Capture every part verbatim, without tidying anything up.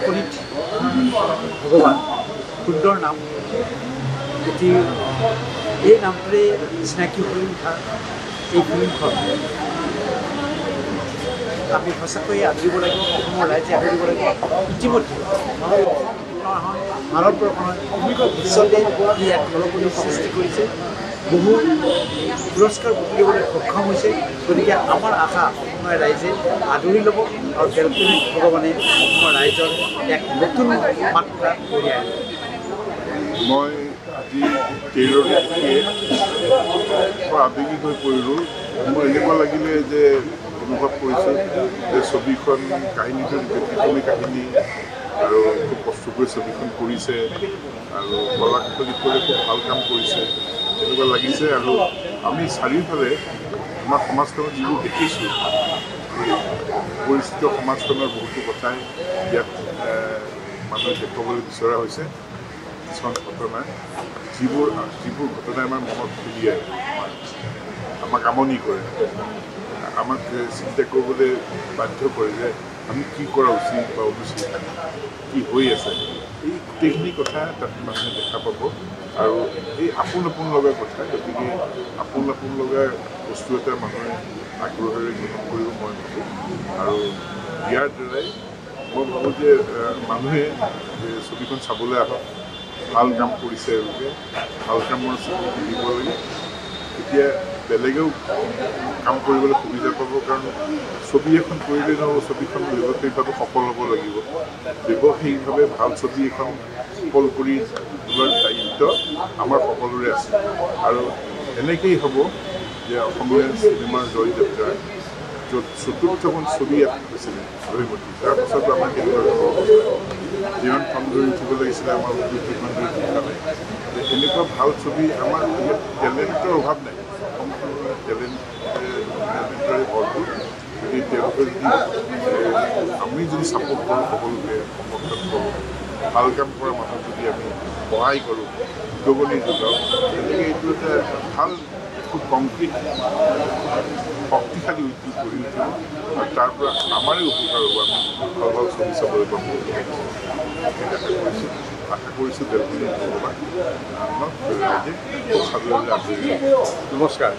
বেলকনিত ভগৱান সুন্দৰ নাম এটি এই নামটোৰে চিনাকি হৈ উঠা এই ফিল্মখন আমি সঁচাকৈয়ে আদৰিব লাগিব অসমৰ ৰাইজে আদৰিব লাগিব ইতিমধ্যে ভাৰতবৰ্ষৰ বিশ্বতে ই এক জলপদৰ সৃষ্টি কৰিছে বহু পুৰস্কাৰ বুটলিবলৈ সক্ষম হৈছে গতিকে আমাৰ আশা অসমৰ ৰাইজে আদৰি ল'ব আৰু বেলকনি ভগৱানে অসমৰ ৰাইজৰ এক নতুন মাত্ৰা কঢ়িয়াই আনিব মই আজি ট্ৰেইলৰ দেখিয়ে আৱেগিক হৈ পৰিলোঁ মোৰ এনেকুৱা লাগিলে যে অনুভৱ কৰিছোঁ যে ছবিখন কাহিনীটো ব্যতিক্ৰমী কাহিনী আৰু খুব কষ্ট কৰি ছবিখন কৰিছে আৰু কলা কুশলীসকলে খুব ভাল কাম কৰিছে এনেকুৱা লাগিছে আৰু আমি চাৰিওফালে আমাৰ সমাজখনত যিবোৰ দেখিছোঁ পৰিস্থিতি সমাজখনৰ বহুতো কথাই ইয়াত মানুহে দেখুৱাবলৈ বিচৰা হৈছে কিছুমান ঘটনা যিবোৰ যিবোৰ ঘটনাই আমাৰ মনত খুলিয়াই আমাক আমনি কৰে আমাক চিন্তা কৰিবলৈ বাধ্য কৰে যে আমি কি কৰা উচিত বা অনুচিত কি হৈ আছে এই গোটেইখিনি কথা তাত মানুহে দেখা পাব আৰু এই আপোন আপোন লগা কথা গতিকে আপোন আপোন লগা বস্তু এটা মানুহে আগ্ৰহেৰে গ্ৰহণ কৰিব মই ভাবোঁ আৰু ইয়াৰ দ্বাৰাই মই ভাবোঁ যে মানুহে ছবিখন চাবলৈ আহক ভাল কাম কৰিছে এওঁলোকে ভাল কামৰ স্বীকৃতি দিব লাগে এতিয়া বেলেগেও কাম কৰিবলৈ সুবিধা পাব কাৰণ ছবি এখন কৰিলে নহ'ব ছবিখন ব্যৱসায়িকভাৱে সফল হ'ব লাগিব ব্যৱসায়িকভাৱে ভাল ছবি এখন সফল কৰি তোলাৰ দায়িত্ব আমাৰ সকলোৰে আছে আৰু এনেকেই হ'ব যে অসমীয়া চিনেমাৰ জয়যাত্ৰা য'ত চতুৰ্থখন ছবি এটা হৈছিলে জয়মতী তাৰপাছতো আমাৰ কেনেকুৱা যিমান ফোন ধৰি উঠিব লাগিছিলে আমাৰ সিমান ধৰি উঠা নাই এনেকুৱা ভাল ছবি আমাৰ ইয়াত টেলেণ্টৰ অভাৱ নাই অসমখনৰ টেলেণ্ট টেলেণ্টৰে ভৰপূৰ যদি তেওঁলোকে যদি আমি যদি ছাপোৰ্ট কৰোঁ সকলোকে সমৰ্থন কৰোঁ ভাল কাম কৰা মানুহক যদি আমি সহায় কৰোঁ উদগনি যোগাওঁ তেনেকৈ এইটো এটা ভাল খুব কংক্ৰিট শক্তিশালী উদ্যোগ গঢ়ি উঠিব আৰু তাৰ পৰা আমাৰে উপকাৰ হ'ব আমি ভাল ভাল ছবি চাবলৈ পাম আশা কৰিছোঁ আশা কৰিছোঁ বেলকনি ভগৱান ৰাইজে খুব সাধাৰণতে আদৰি নমস্কাৰ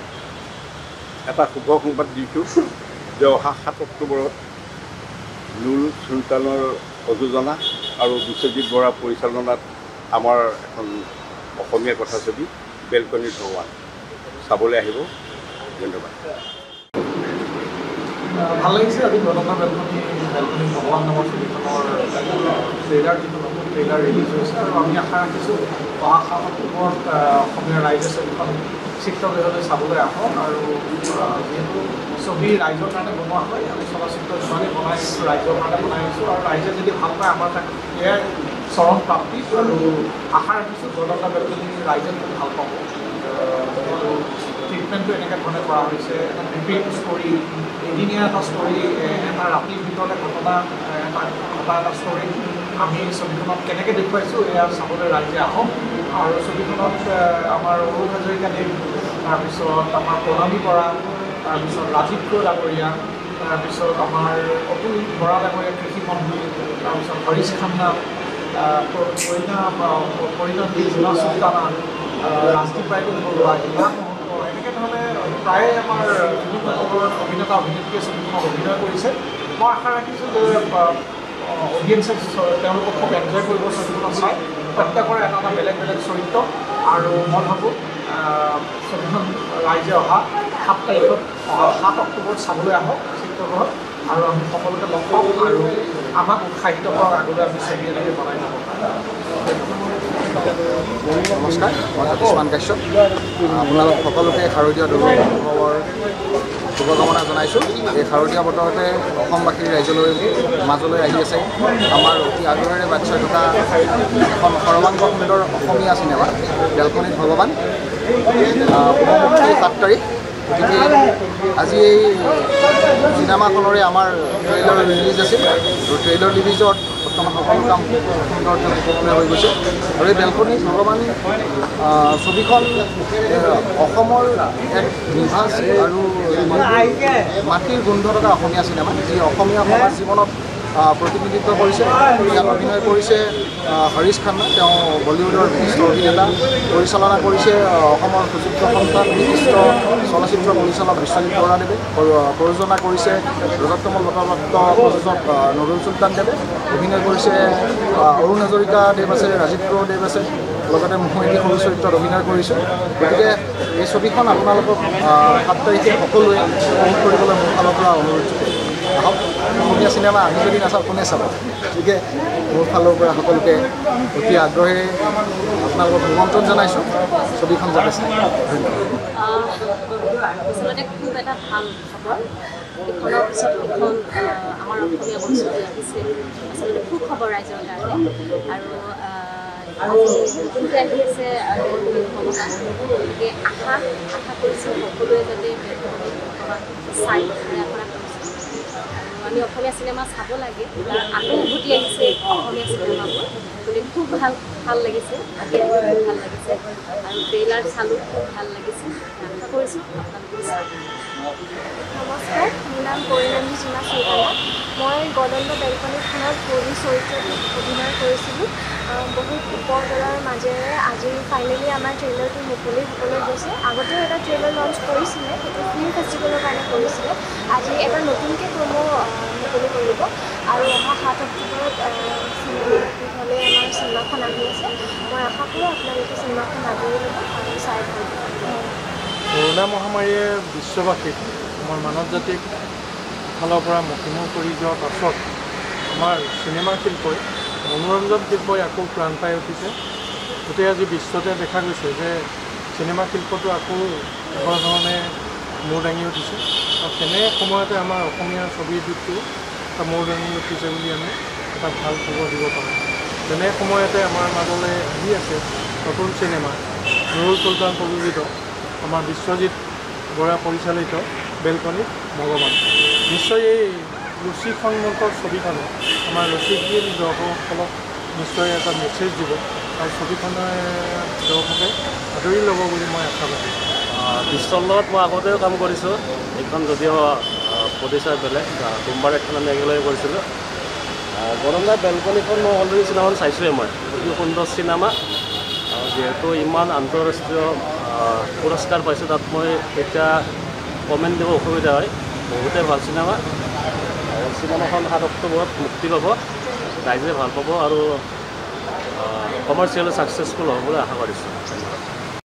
এটা শুভ সংবাদ দিছোঁ যে অহা সাত অক্টোবৰত নুৰুল চুলতানৰ প্ৰযোজনা আৰু বিশ্বজিৎ বৰা পৰিচালনাত আমাৰ এখন অসমীয়া কথাছবি বেলকনিৰ ভগৱান চাবলৈ আহিব ধন্যবাদ ভাল লাগিছে আজি গণনা বেলকনি বেলকনি ভগৱান নামৰ ছবিখনৰ ট্ৰেইলাৰ যিটো নতুন ট্ৰেইলাৰ ৰিলিজ হৈছে আৰু আমি আশা ৰাখিছোঁ অহা সাত অক্টোবৰত অসমীয়া ৰাইজে ছবিখন চিত্ৰগৃহলৈ চাবলৈ আহক আৰু যিহেতু ছবি ৰাইজৰ কাৰণে বনোৱা হয় আমি চলচ্চিত্ৰ যিমানেই বনাই আছোঁ ৰাইজৰ কাৰণে বনাই আছোঁ আৰু ৰাইজে যদি ভাল পায় আমাৰ তাত এয়াই চৰম প্ৰাপ্তি আৰু আশা ৰাখিছোঁ গণনা বেলকনি ৰাইজে খুব ভাল পাব ট্ৰিটমেণ্টটো এনেকৈ ধৰণে কৰা হৈছে এটা ৰিপিট ষ্টৰী এদিনীয়া এটা ষ্টৰী এটা ৰাতিৰ ভিতৰতে ঘটনা এটা ঘটা এটা ষ্টৰী আমি ছবিখনত কেনেকৈ দেখুৱাইছোঁ এয়া চাবলৈ ৰাইজে আহক আৰু ছবিখনত আমাৰ অৰুণ হাজৰিকাদেৱ তাৰপিছত আমাৰ প্ৰণামী বৰা তাৰপিছত ৰাজীৱ ডাঙৰীয়া তাৰপিছত আমাৰ অতুল বৰা ডাঙৰীয়া কৃষি মন্ত্ৰী তাৰপিছত হৰিশ খান্না কইনা পৰিণত নোৰুল চুলতানা ৰাজদীপ বাইদেউ বৰুৱা ইমান এনেকৈ ধৰণে প্ৰায়ে আমাৰ বিভিন্ন ধৰণৰ অভিনেতা অভিনেত্ৰীয়ে ছবিখনত অভিনয় কৰিছে মই আশা ৰাখিছোঁ যে অডিয়েঞ্চে তেওঁলোকক খুব এনজয় কৰিব ছবিখনত চাই প্ৰত্যেকৰে এটা এটা বেলেগ বেলেগ চৰিত্ৰ আৰু মই ভাবোঁ ছবিখন ৰাইজে অহা সাত তাৰিখত অহা সাত অক্টোবৰত চাবলৈ আহক চিত্ৰগৃহত আৰু আমি সকলোকে লগ পাম আৰু আমাক উৎসাহিত কৰাৰ আগলৈ আমি ছবি এনেকৈ বনাই যাব পাৰিম নমস্কাৰ মই কিছুমান কাশ্যপ আপোনালোক সকলোকে শাৰদীয় দুৰ্গা উৎসৱৰ শুভকামনা জনাইছোঁ এই শাৰদীয় বতৰতে অসমবাসীৰ ৰাইজলৈ মাজলৈ আহি আছে আমাৰ অতি আগ্ৰহেৰে বাট চাই থকা এখন সৰ্বাংগ সুন্দৰ অসমীয়া চিনেমা বেলকনিৰ ভগৱান এই সাত তাৰিখ গতিকে আজি এই চিনেমাখনৰে আমাৰ ট্ৰেইলাৰ ৰিলিজ আছিল আৰু ট্ৰেইলাৰ ৰিলিজত বৰ্তমান সকলো কাম সুন্দৰকৈ উপলব্ধ হৈ গৈছে আৰু এই বেলকনি ভগৱান ছবিখন অসমৰ এক নিভাঁজ আৰু মাটিৰ গোন্ধ থকা অসমীয়া চিনেমা যি অসমীয়া সমাজ জীৱনত প্ৰতিনিধিত্ব কৰিছে। ইয়াত অভিনয় কৰিছে হৰিশ খান্না, তেওঁ বলিউডৰ বিশিষ্ট অভিনেতা। পৰিচালনা কৰিছে অসমৰ সুযোগ্য সন্তান বিশিষ্ট চলচ্চিত্ৰ পৰিচালক বিশ্বজিৎ বৰাদেৱে। প্ৰযোজনা কৰিছে ৰজতকমল বঁটাপ্ৰাপ্ত প্ৰযোজক নুৰুল চুলতান দেৱে। অভিনয় কৰিছে অৰুণ হাজৰিকা দেৱ আছে, ৰাজীৱ প্ৰ দেৱ আছে, লগতে মই এটি সৰু চৰিত্ৰত অভিনয় কৰিছোঁ। গতিকে এই ছবিখন আপোনালোকক সাত তাৰিখে সকলোৱে উপভোগ কৰিবলৈ মোৰ ফালৰ পৰা অনুৰোধ জনাইছোঁ। আহক, অসমীয়া চিনেমা আমি যদি নাচাওঁ কোনে চাব? গতিকে মোৰ ফালৰ পৰা সকলোকে অতি আগ্ৰহেৰে আপোনালোকক নিমন্ত্ৰণ জনাইছোঁ ছবিখন যাতে চায়। ধন্যবাদ। আচলতে খুব এটা ভাল খবৰ। ইখনৰ পিছত সিখন আমাৰ অসমীয়া বস্তু আহিছে, আচলতে খুব খবৰ ৰাইজৰ কাৰণে। আৰু নতুনকৈ আহি আছে ভগৱান, গতিকে আশা আশা কৰিছোঁ সকলোৱে যাতে ভগৱান চাই আশা কৰিছোঁ। আৰু আমি অসমীয়া চিনেমা চাব লাগে, তাৰ আকৌ উভতি আহিছে অসমীয়া চিনেমাবোৰ, গতিকে খুব ভাল ভাল লাগিছে, আহি আহি খুব ভাল লাগিছে। আৰু ট্ৰেইলাৰ চালোঁ, খুব ভাল লাগিছে। আশা কৰিছোঁ আপোনালোকে চাই। নমস্কাৰ, মোৰ নাম পৰিণামী সীমা চৌকালা। মই গদন্ত বেলকনিখনত পৰি চৰিত্ৰটোত অভিনয় কৰিছিলোঁ। বহুত উপদলৰ মাজেৰে আজি ফাইনেলি আমাৰ ট্ৰেইলাৰটো মুকলি হ'বলৈ গৈছে। আগতেও এটা ট্ৰেইলাৰ লঞ্চ কৰিছিলে, সেইটো ফিল্ম ফেষ্টিভেলৰ কাৰণে কৰিছিলে। আজি এটা নতুনকৈ প্ৰমো মুকলি কৰিব। আৰু অহা সাত অক্টোবৰত হ'লে আমাৰ চিনেমাখন আহি আছে। মই আশা কৰোঁ আপোনালোকে চিনেমাখন আদৰি ল'ব আৰু চাই ভাল পাব। কৰোণা মহামাৰীয়ে বিশ্ববাসীক আমাৰ মানৱ জাতিক ফালৰ পৰা মষিমূৰ কৰি যোৱাৰ পাছত আমাৰ চিনেমা শিল্পই, মনোৰঞ্জন শিল্পই আকৌ প্ৰাণ পাই উঠিছে। গোটেই আজি বিশ্বতে দেখা গৈছে যে চিনেমা শিল্পটো আকৌ এবাৰ ধৰণে মূৰ দাঙি উঠিছে। আৰু তেনে সময়তে আমাৰ অসমীয়া ছবি উদ্যোগটো এটা মূৰ দাঙি উঠিছে বুলি আমি এটা ভাল খবৰ দিব পাৰোঁ। তেনে সময়তে আমাৰ মাজলৈ আহি আছে নতুন চিনেমা নুৰুল চুলতান প্ৰযোজিত, আমাৰ বিশ্বজিৎ বৰা পৰিচালিত বেলকনিত ভগৱান। নিশ্চয় এই ৰুচিসন্মত ছবিখনে আমাৰ ৰুচিশীল দৰ্শকসকলক নিশ্চয় এটা মেছেজ দিব আৰু ছবিখনে দৰ্শকে আদৰি ল'ব বুলি মই আশা কৰোঁ। বিশ্বৰ লগত মই আগতেও কাম কৰিছোঁ। এইখন যদিও প্ৰডিউচাৰ বেলেগ, সোমবাৰ এখন আমি একেলগে কৰিছিলোঁ। গৰমদাৰ বেলকনিখন মই অলৰেডি চিনেমাখন চাইছোঁৱেই। মই অতি সুন্দৰ চিনেমা, যিহেতু ইমান আন্তঃৰাষ্ট্ৰীয় পুৰস্কাৰ পাইছোঁ, তাত মই এতিয়া কমেণ্ট দিব অসুবিধা হয়। বহুতেই ভাল চিনেমা। চিনেমাখন সাত অক্টোবৰত মুক্তি পাব, ৰাইজে ভাল পাব আৰু কমাৰ্চিয়েলি ছাকচেছফুল হ'ব বুলি আশা কৰিছোঁ। ধন্যবাদ।